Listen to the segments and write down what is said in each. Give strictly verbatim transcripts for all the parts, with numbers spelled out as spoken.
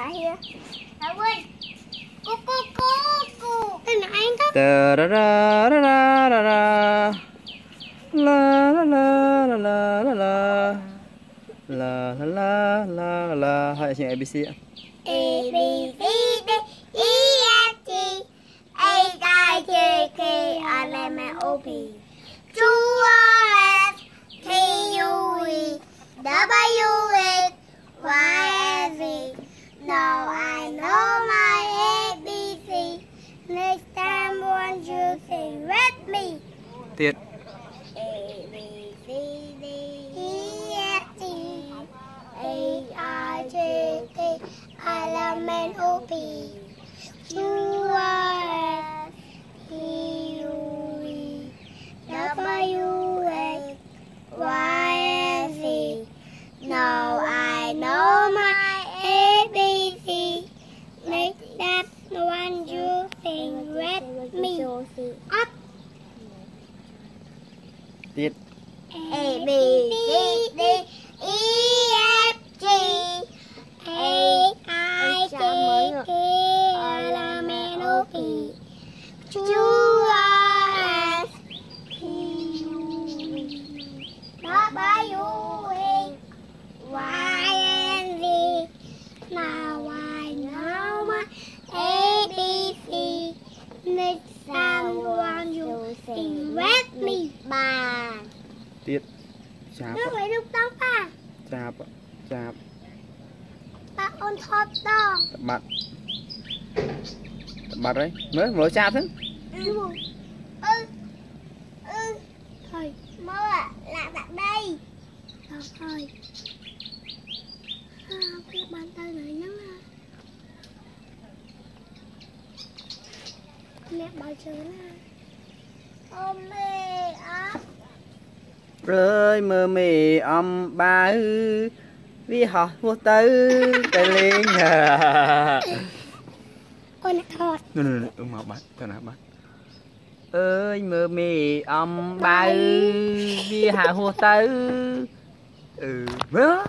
bà here. Bà quên. Cu cu cu cu. Tên là anh đó. Tờ ra ra ra ra ra ra. La la la la la la la. La la la la la. Hai chữ a bê xê ạ. A B C D E F G H I J K L M N O P Q R S T U V W X Y Z. Now I know my A B C. Next time won't you sing with me? Tiết. A B C D E F G H I J K L M N O P Q R S T U V W X Y Z. Now I know my A B C. Next that one you sing with me. Up. Tiết. A B C D E F G H I J K L M N O P Q R S T U V W X Y and Z. Now I know my A B C. Next time one you sing with me. Bà. Tiết. Chạp. Nó phải lúc đó ba. Chạp. Chạp. Ba ôn thọt đó. Tập bật. Tập bật đấy. Mới mới chạp thế. Ừ. Ừ. Ừ. Thôi. Mơ ạ. Là đặt đây. Được thôi. À, cái bàn tay này nhắn ha. Mẹ bảo chứ nè. Ôm mê á. Rơi mơ mì âm ba ư. Vì họ vô tư cái lên à. Con này thọt. Nè nè nè, ông học bắt, cho nào bắt. Ơi mơ mì âm ba ư. Vì hạ vô tư. Ừ, mơ.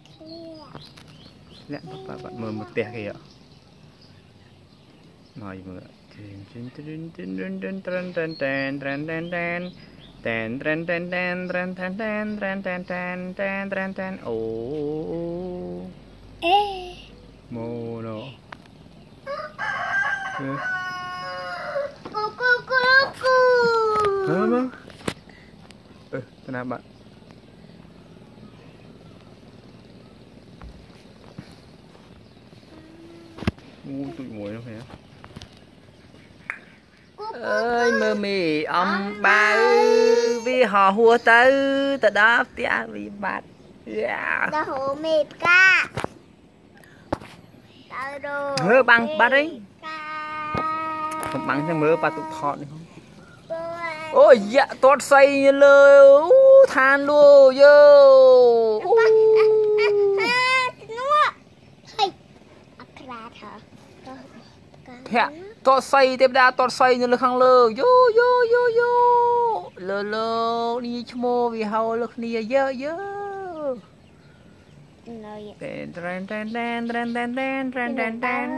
Nè, bạn bạn mơ một tẹt kìa. Nói mơ. Ten ten ten ten ten ten ten ten ten ten ten. Ten ten ten ten ten ten ten ten ten ten ten ten ten. Oh. Ê. Mono. Cu cu cu cu. Hả bác? Ừ, thế nào bạn? Ngu tụi muội nó phải không? Ơi mơ mì ông ba ư. Vì họ hùa tư. Ta đáp tía vì bát. Yeah. Đã hổ mệt ca. Tao đồ. Mơ bằng bát ấy. Không bằng cho mơ bà tụi thọt này không? Ôi dạ tốt say như lời. uh, Than luôn vô. Hẹ tốt say tiếp đa tốt say như lời khăn lơ. Vô vô vô vô. Lơ lơ đi chmô vì hầu lực nìa dơ dơ. Tên tên tên tên tên tên tên tên tên tên.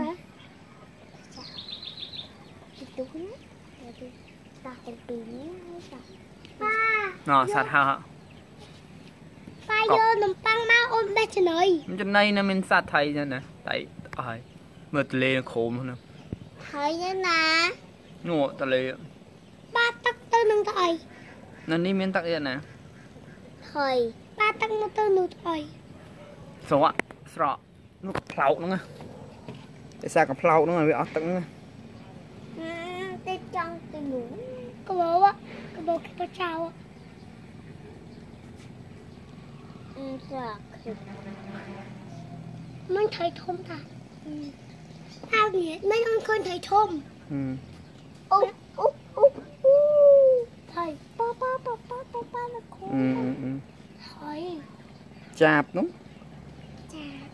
Nó sạch hả? Ba vô nằm băng mau ôm bé chân ơi. Trên đây nè mình sạch thấy nha nè. Tại ơi mệt lê khổ nè. Thấy nha nè. Ngộ ta lê. Ba tắc tư nâng thôi. Nè đi miếng tắc nè. Thôi. Ba tắc một tư nụ thôi. Số ạ. Sọ. Nó plau nó nghe. Tại sao còn plau nó vì ớt tắc nghe. Tê trăng tê ngủ. Cô bố á. Cô bố cái có trao á. Ừ, dạ. Mình thấy thôm ta. Ừ. Sao nhỉ? Mình không thấy thôm. Ừ. Ú, ú, ú, ú. Thầy. Ba, ba, ba, ba, ba, ba là khổ. Ừ, ừ, ừ. Thầy. Chạp đúng. Chạp.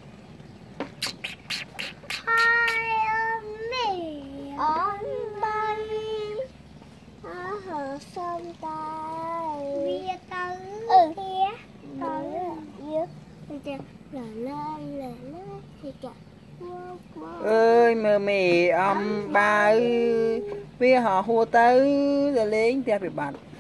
Hai ôm mì. Ôm bay. Ở hồ sông tay. Bia tứ. Ừ. Bia. Tứ. Dứt. Lờ lơ lờ lơ thì kìa. ơi mơ mì âm ba vì họ hùa tới rồi lên theo bị bạn